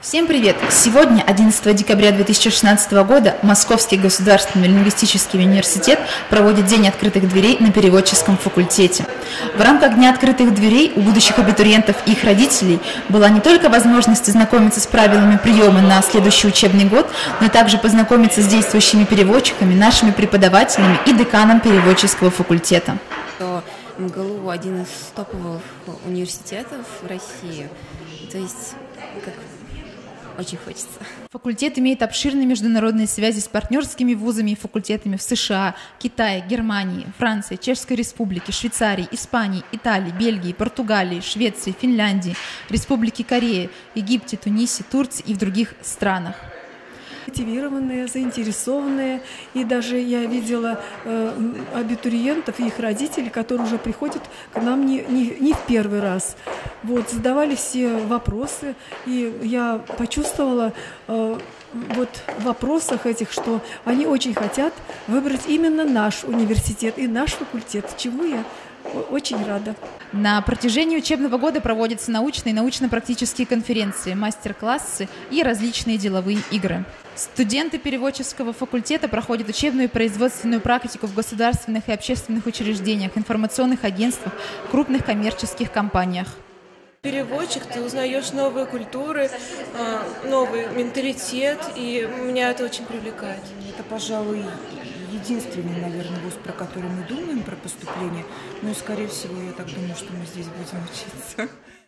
Всем привет! Сегодня, 11 декабря 2016 года, Московский государственный лингвистический университет проводит День открытых дверей на переводческом факультете. В рамках Дня открытых дверей у будущих абитуриентов и их родителей была не только возможность ознакомиться с правилами приема на следующий учебный год, но и также познакомиться с действующими переводчиками, нашими преподавателями и деканом переводческого факультета. МГЛУ – один из топовых университетов в России, то есть очень хочется. Факультет имеет обширные международные связи с партнерскими вузами и факультетами в США, Китае, Германии, Франции, Чешской Республике, Швейцарии, Испании, Италии, Бельгии, Португалии, Швеции, Финляндии, Республике Корея, Египте, Тунисе, Турции и в других странах. Мотивированные, заинтересованные, и даже я видела абитуриентов и их родителей, которые уже приходят к нам не в первый раз. Вот, задавали все вопросы, и я почувствовала в вопросах этих, что они очень хотят выбрать именно наш университет и наш факультет, чему я очень рада. На протяжении учебного года проводятся научные и научно-практические конференции, мастер-классы и различные деловые игры. Студенты переводческого факультета проходят учебную и производственную практику в государственных и общественных учреждениях, информационных агентствах, крупных коммерческих компаниях. Переводчик, ты узнаешь новые культуры, новый менталитет, и меня это очень привлекает. Это, пожалуй, единственный, наверное, вуз, про который мы думаем, про поступление, но, скорее всего, я так думаю, что мы здесь будем учиться.